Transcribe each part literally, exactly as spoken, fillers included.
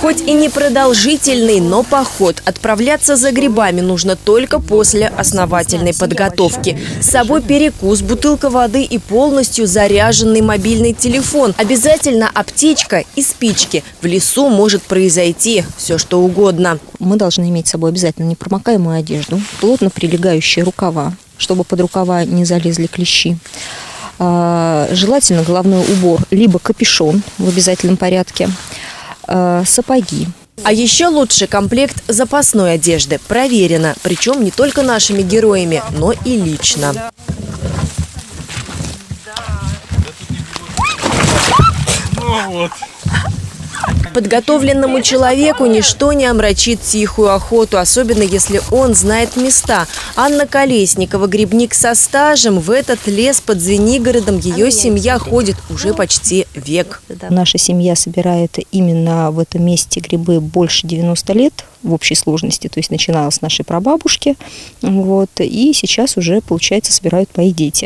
Хоть и не продолжительный, но поход. Отправляться за грибами нужно только после основательной подготовки. С собой перекус, бутылка воды и полностью заряженный мобильный телефон. Обязательно аптечка и спички. В лесу может произойти все, что угодно. Мы должны иметь с собой обязательно непромокаемую одежду, плотно прилегающие рукава, чтобы под рукава не залезли клещи. Желательно головной убор, либо капюшон в обязательном порядке, сапоги. А еще лучше комплект запасной одежды. Проверено. Причем не только нашими героями, но и лично. Ну вот. Подготовленному человеку ничто не омрачит тихую охоту, особенно если он знает места. Анна Колесникова, грибник со стажем, в этот лес под Звенигородом ее семья ходит уже почти век. Наша семья собирает именно в этом месте грибы больше девяноста лет в общей сложности, то есть начинала с нашей прабабушки, вот, и сейчас уже, получается, собирают мои дети.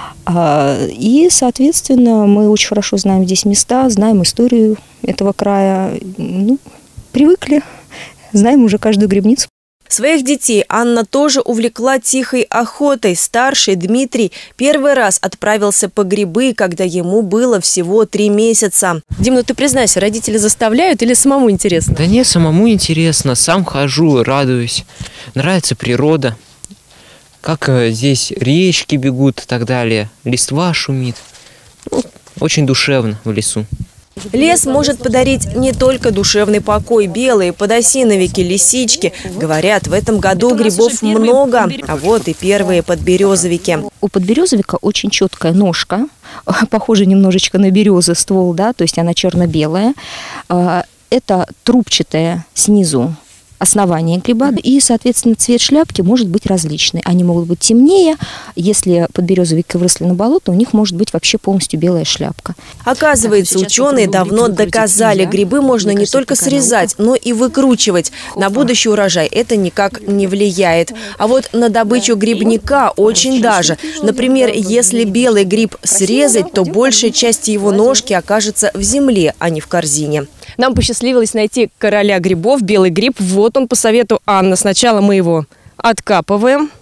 И, соответственно, мы очень хорошо знаем здесь места, знаем историю этого края, ну, привыкли, знаем уже каждую грибницу. Своих детей Анна тоже увлекла тихой охотой. Старший Дмитрий первый раз отправился по грибы, когда ему было всего три месяца. Дим, ну ты признайся, родители заставляют или самому интересно? Да нет, самому интересно, сам хожу, радуюсь, нравится природа. Как здесь речки бегут и так далее, листва шумит. Ну, очень душевно в лесу. Лес может подарить не только душевный покой. Белые подосиновики, лисички. Говорят, в этом году грибов много, а вот и первые подберезовики. У подберезовика очень четкая ножка, похожа немножечко на березы ствол, да, то есть она черно-белая. Это трубчатая снизу основание гриба, и, соответственно, цвет шляпки может быть различный. Они могут быть темнее, если подберезовики выросли на болото, у них может быть вообще полностью белая шляпка. Оказывается, ученые давно доказали, грибы можно не только срезать, но и выкручивать. На будущий урожай это никак не влияет. А вот на добычу грибника очень даже. Например, если белый гриб срезать, то большая часть его ножки окажется в земле, а не в корзине. Нам посчастливилось найти короля грибов, белый гриб. Вот он по совету Анны. Сначала мы его откапываем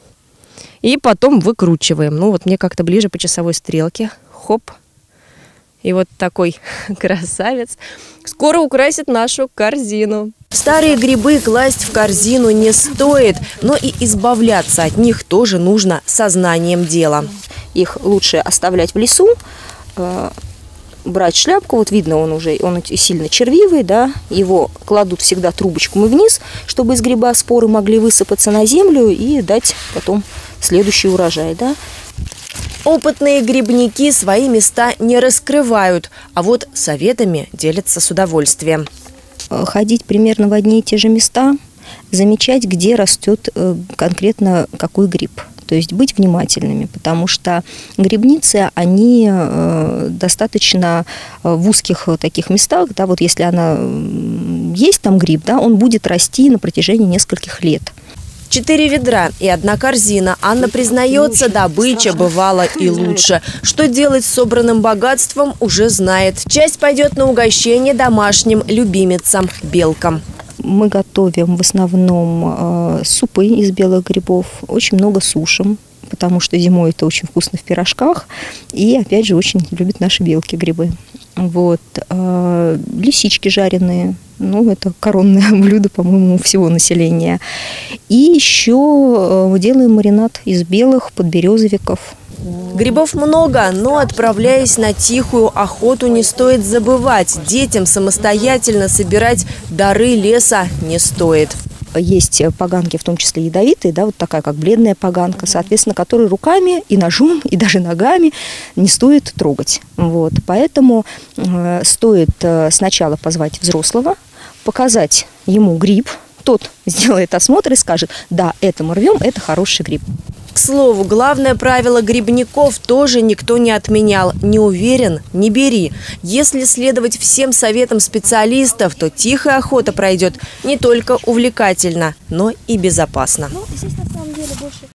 и потом выкручиваем. Ну вот мне как-то ближе по часовой стрелке. Хоп. И вот такой красавец скоро украсит нашу корзину. Старые грибы класть в корзину не стоит, но и избавляться от них тоже нужно сознанием дела. Их лучше оставлять в лесу, брать шляпку, вот видно, он уже он сильно червивый, да, его кладут всегда трубочком и вниз, чтобы из гриба споры могли высыпаться на землю и дать потом следующий урожай, да. Опытные грибники свои места не раскрывают, а вот советами делятся с удовольствием. Ходить примерно в одни и те же места, замечать, где растет конкретно какой гриб. То есть быть внимательными, потому что грибницы, они достаточно в узких таких местах, да, вот если она есть там гриб, да, он будет расти на протяжении нескольких лет. Четыре ведра и одна корзина. Анна признается, добыча бывала и лучше. Что делать с собранным богатством, уже знает. Часть пойдет на угощение домашним любимицам – белкам. Мы готовим в основном э, супы из белых грибов, очень много сушим, потому что зимой это очень вкусно в пирожках. И, опять же, очень любят наши белки грибы. Вот. Э, лисички жареные, ну, это коронное блюдо, по-моему, у всего населения. И еще э, делаем маринад из белых подберезовиков. Грибов много, но, отправляясь на тихую охоту, не стоит забывать. Детям самостоятельно собирать дары леса не стоит. Есть поганки, в том числе ядовитые, да, вот такая как бледная поганка, соответственно, которую руками и ножом, и даже ногами не стоит трогать. Вот. Поэтому э, стоит э, сначала позвать взрослого, показать ему гриб, тот сделает осмотр и скажет: да, это мы рвем, это хороший гриб. К слову, главное правило грибников тоже никто не отменял. Не уверен – не бери. Если следовать всем советам специалистов, то тихая охота пройдет не только увлекательно, но и безопасно.